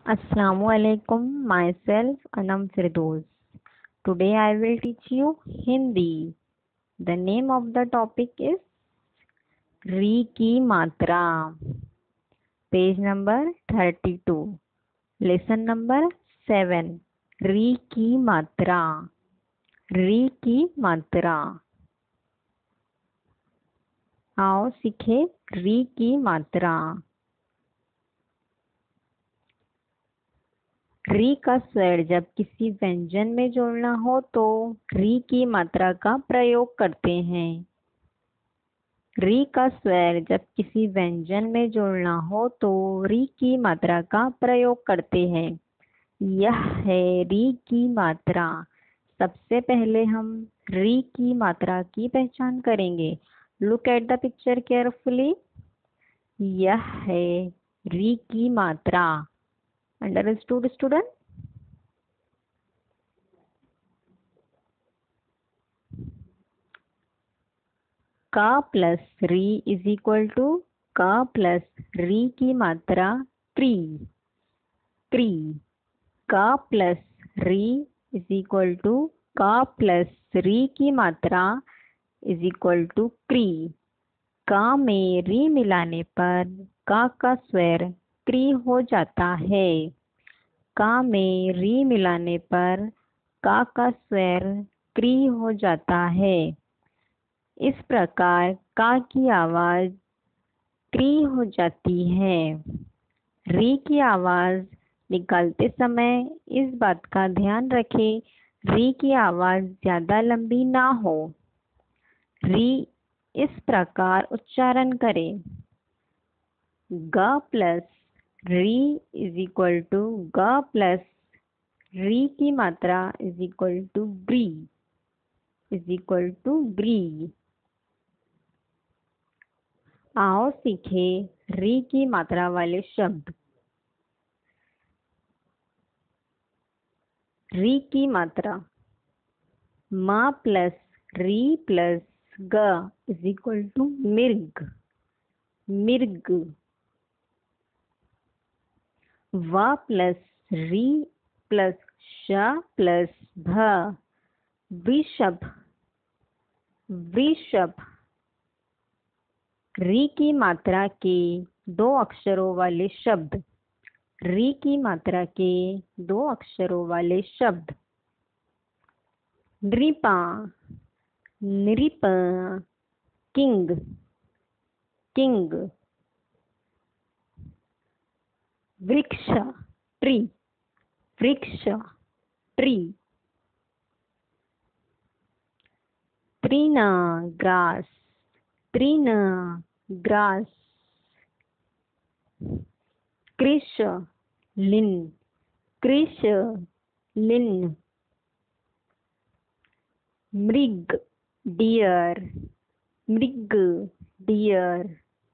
Assalamualaikum. Myself Anam Firdoz. Today I will teach you Hindi. The name of the topic is री की मात्रा. Page number 32. Lesson number 7. री की मात्रा. री की मात्रा. आओ सीखे री की मात्रा. री का स्वर जब किसी व्यंजन में जोड़ना हो तो री की मात्रा का प्रयोग करते हैं. री का स्वर जब किसी व्यंजन में जोड़ना हो तो री की मात्रा का प्रयोग करते हैं. यह है री की मात्रा. सबसे पहले हम री की मात्रा की पहचान करेंगे. Look at the picture carefully. यह है री की मात्रा. Understood student? का प्लस री इज इक्वल टू का प्लस री की मात्रा ट्री. ट्री. का प्लस री इज इक्वल टू का प्लस री की मात्रा इज इक्वल टू क्री. का में री मिलाने पर का स्वर क्री हो जाता है. का में री मिलाने पर का स्वर क्री हो जाता है. इस प्रकार का की आवाज क्री हो जाती है. री की आवाज निकालते समय इस बात का ध्यान रखें री की आवाज ज्यादा लंबी ना हो. री इस प्रकार उच्चारण करें. ग प्लस री इज इक्वल टू ग प्लस री की मात्रा इज इक्वल टू ग्री. इज इक्वल टू ग्री. आओ सीखे री की मात्रा वाले शब्द. री की मात्रा. मा प्लस री प्लस ग इज इक्वल टू मिर्ग. मिर्ग. व प्लस री प्लस श प्लस भ वृषभ. वृषभ. री की मात्रा के दो अक्षरों वाले शब्द. री की मात्रा के दो अक्षरों वाले शब्द. नृपा. नृप. किंग. किंग. वृक्ष. ट्री. वृक्ष. ट्री. तृण. ग्रास. तृण. ग्रास. कृश. लिन. कृश. लिन. मृग. डियर. मृग. डियर.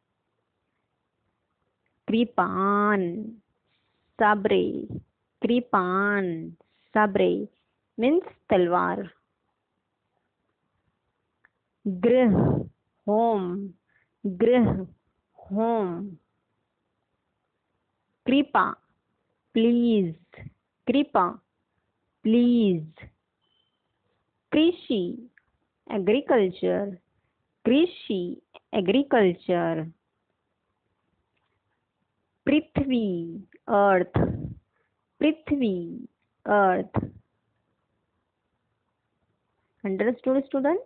कृपान. साबरे. कृपान. साबरे मीन्स तलवार. गृह. होम. गृह. होम. कृपा. प्लीज. कृपा. प्लीज. कृषि. एग्रीकल्चर. कृषि. एग्रीकल्चर. पृथ्वी. अर्थ. पृथ्वी. Earth. Understood student?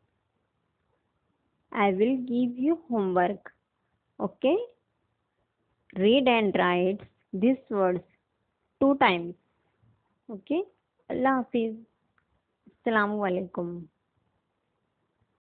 I will give you homework. Okay? Read and write these words 2 times. Okay? Allah Hafiz. Assalamu alaikum.